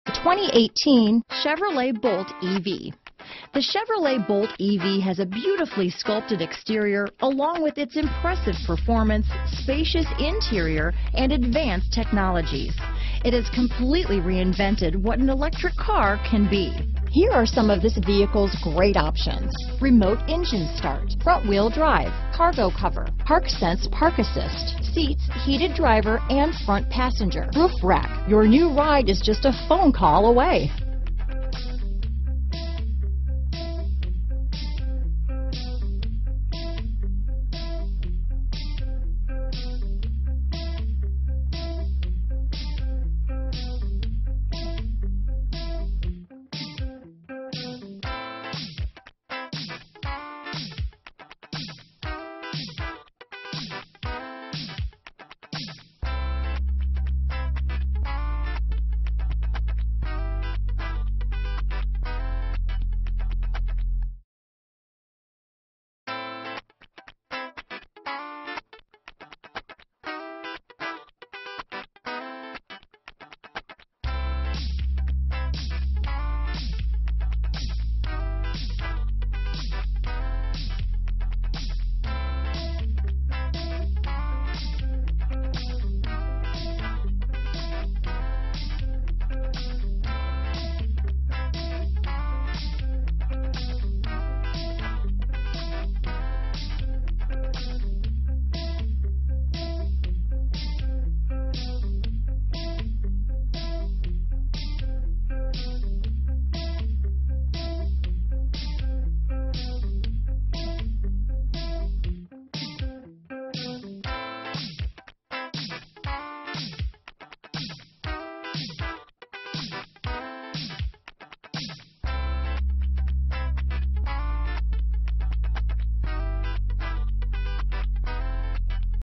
The 2018 Chevrolet Bolt EV. The Chevrolet Bolt EV has a beautifully sculpted exterior along with its impressive performance, spacious interior, and advanced technologies. It has completely reinvented what an electric car can be. Here are some of this vehicle's great options: remote engine start, front wheel drive, cargo cover, park sense park assist, seats heated driver and front passenger, roof rack. Your new ride is just a phone call away.